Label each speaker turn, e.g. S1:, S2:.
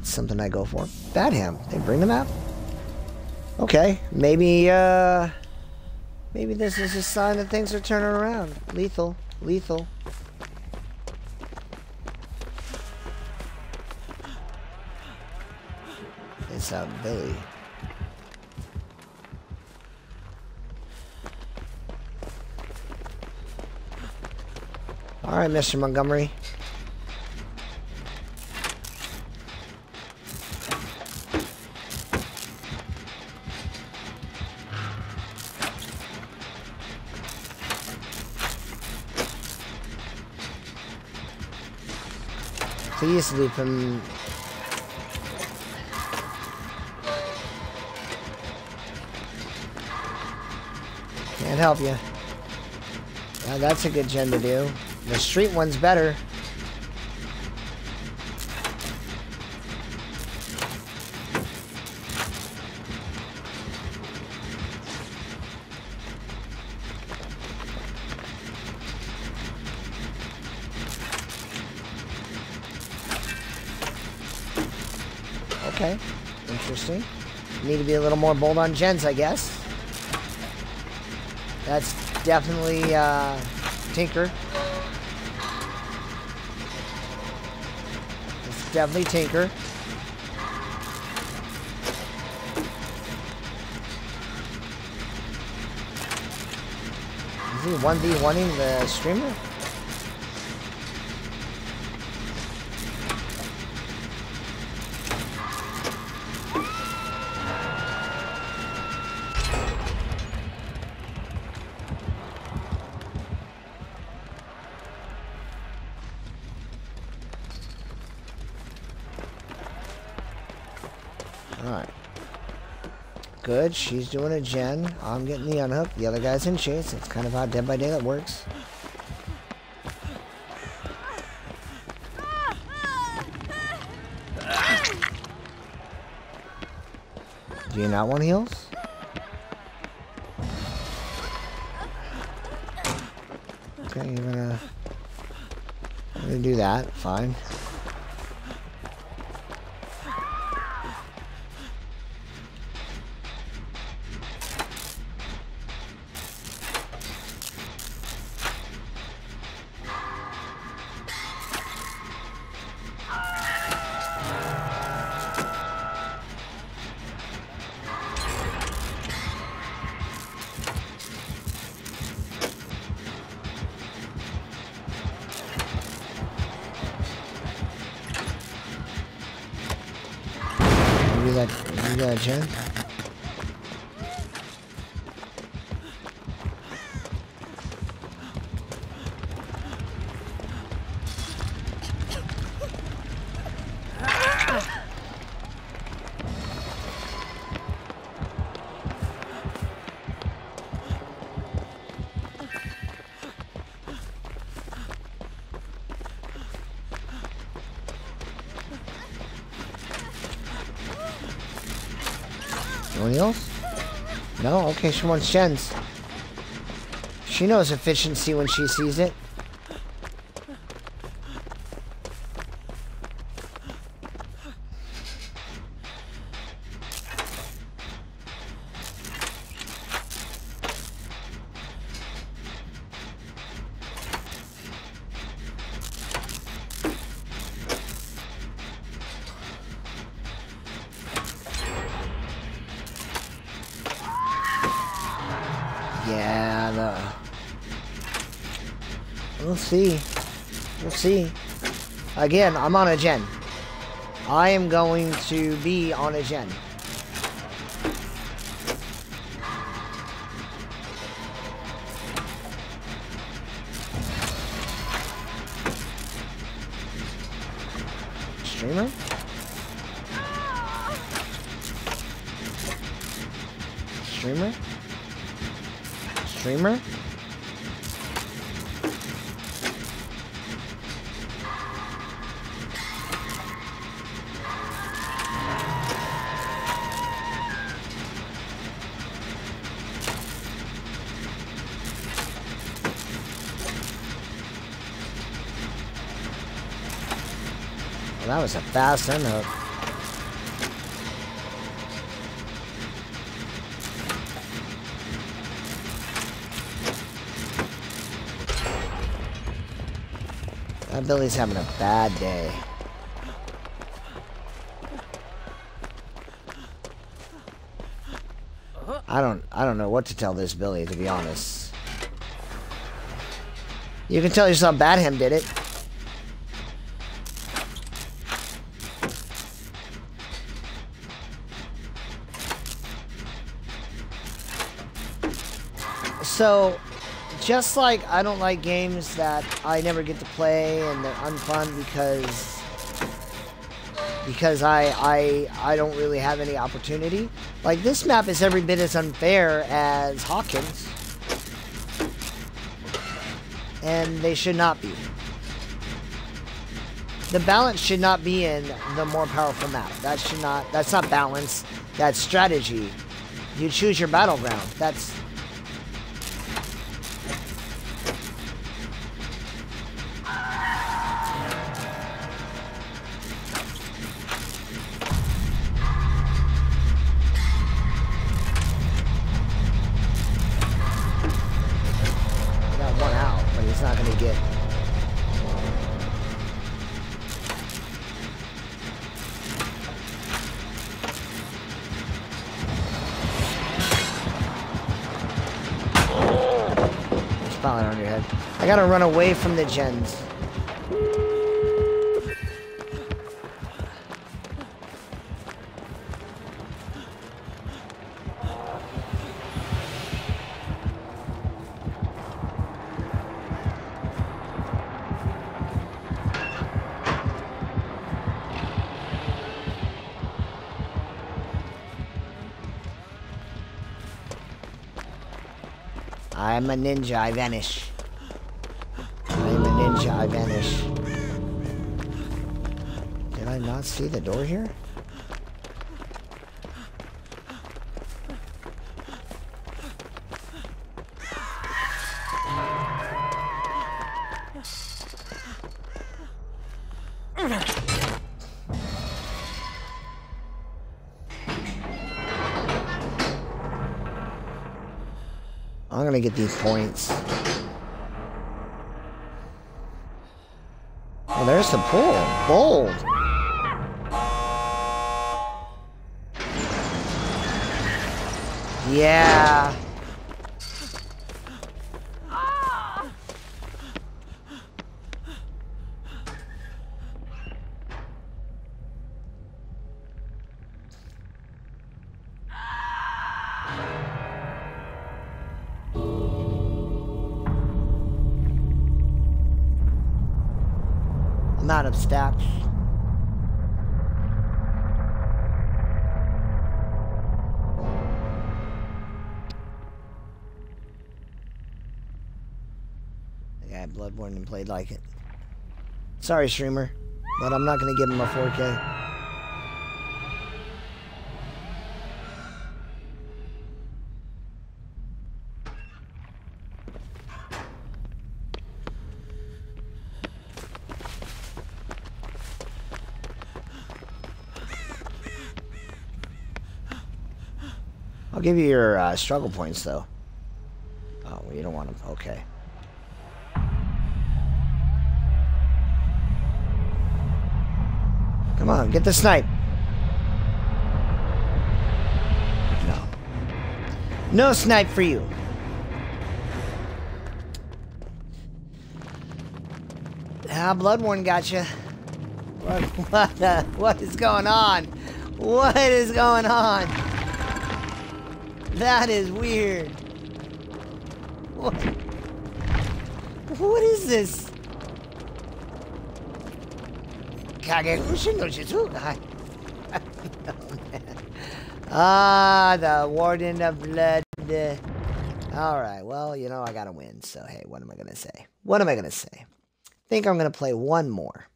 S1: That's something I go for. Bad ham. They bring the map? Okay. Maybe, maybe this is a sign that things are turning around. Lethal. Lethal. It's Billy. Alright, Mr. Montgomery. Please loop him. Can't help you. Yeah, that's a good gen to do. The street one's better. Okay, interesting. Need to be a little more bold on gens, I guess. That's definitely Tinker. It's definitely Tinker. Is he 1v1ing the streamer? Alright. Good. She's doing a gen. I'm getting the unhook. The other guy's in chase. That's kind of how Dead by Daylight works. Do you not want heals? Okay, you're gonna do that. Fine. You got a gen? Anyone else? No? Okay, she wants gens. She knows efficiency when she sees it. Yeah, we'll see. We'll see. Again, I'm on a gen. I am going to be on a gen. Streamer? Streamer? Streamer? Well, that was a fast unhook. That Billy's having a bad day. I don't know what to tell this Billy, to be honest. You can tell yourself Badham did it. So, just like I don't like games that I never get to play and they're unfun because I don't really have any opportunity. Like, this map is every bit as unfair as Hawkins. And they should not be. The balance should not be in the more powerful map. That's not balance. That's strategy. You choose your battleground. That's... not going to get. Spotlight on your head. I got to run away from the gens. I'm a ninja, I vanish. I'm a ninja, I vanish. Did I not see the door here? I'm gonna get these points. Oh, there's the pool. Bold. Yeah. I'm out of stacks. Yeah, Bloodborne and played like it. Sorry, streamer, but I'm not gonna give him a 4K. I'll give you your struggle points, though. Oh, well, you don't want them. Okay. Come on, get the snipe. No. No snipe for you. Ah, Bloodborne got you. What is going on? What is going on? That is weird. What? What is this? Ah, the Warden of Blood. Alright, well, you know, I gotta win. So, hey, what am I gonna say? What am I gonna say? I think I'm gonna play one more.